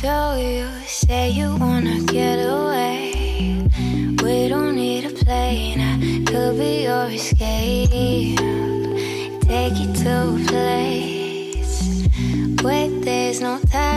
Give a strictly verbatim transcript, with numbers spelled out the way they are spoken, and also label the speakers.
Speaker 1: So you say you wanna get away. We don't need a plane, I could be your escape. Take you to a place where there's no time.